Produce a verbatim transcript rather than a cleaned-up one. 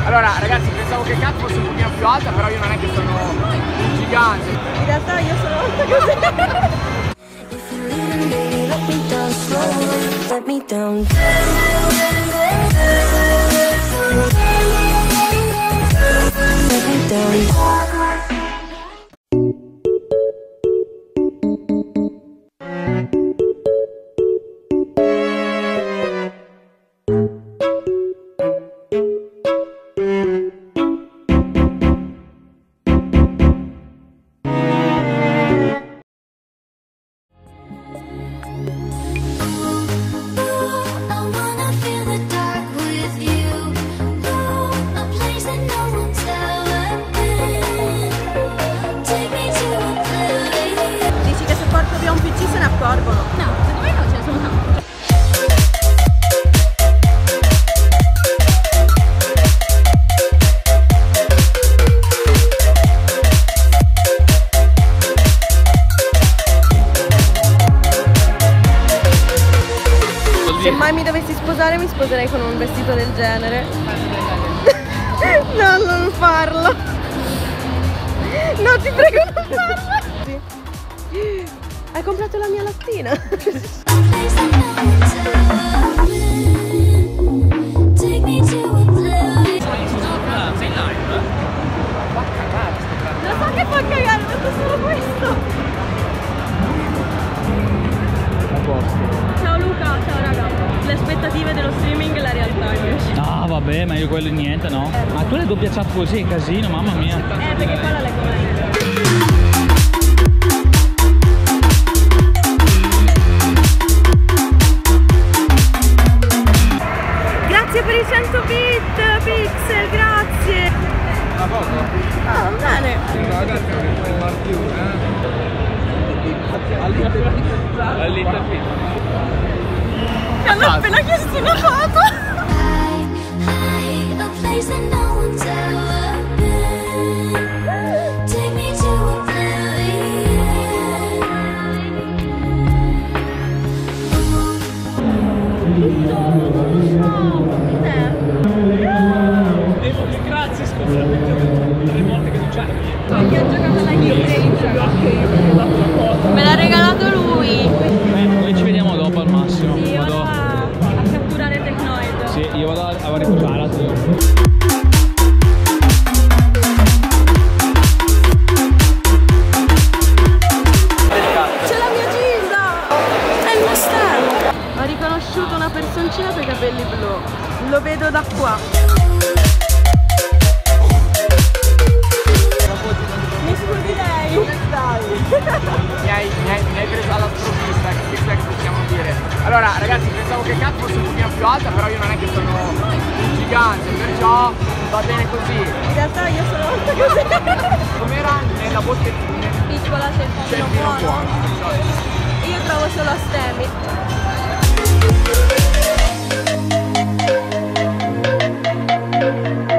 Allora ragazzi, pensavo che Kat fosse un pochino più alta, però io non è che sono un gigante. In realtà io sono alta così. Let me down. Let me down. Se mai mi dovessi sposare mi sposerei con un vestito del genere. No, non farlo. No, ti prego, non farlo. Sì. Hai comprato la mia lattina. Lo so che fa cagare, ma fa solo questo. Ciao Luca, ciao raga. Le aspettative dello streaming e la realtà invece. No vabbè, ma io quello niente, no? Eh. Ma tu le doppia chat così, è casino, mamma mia. Eh, perché qua la leggo meglio. Grazie per i cento bit, Pixel, grazie. Una foto? Ah, bene. Mi hanno appena chiesto una foto. Grazie, scusa, le volte che non c'è. Perché ho giocato alla Game. Me l'ha regalato lui. Eh, noi ci vediamo dopo al massimo. Sì, vado ora a catturare Tecnoid. Sì, io vado a, a riposare la tua. C'è la mia Gilda! È il mio stand! Ho riconosciuto una personcina con i capelli blu. Lo vedo da qua. Mi scusi lei? Dai! Mi hai, mi hai, mi hai preso alla sprovvista, questo è che possiamo dire. Allora ragazzi, pensavo che Kat fosse un pochino più alta, però io non è che sono un gigante, perciò va bene così. In realtà io sono alta così. Com'era nella boschettina? Piccola c'è il C'è il vino buono. Io trovo solo a Stemi.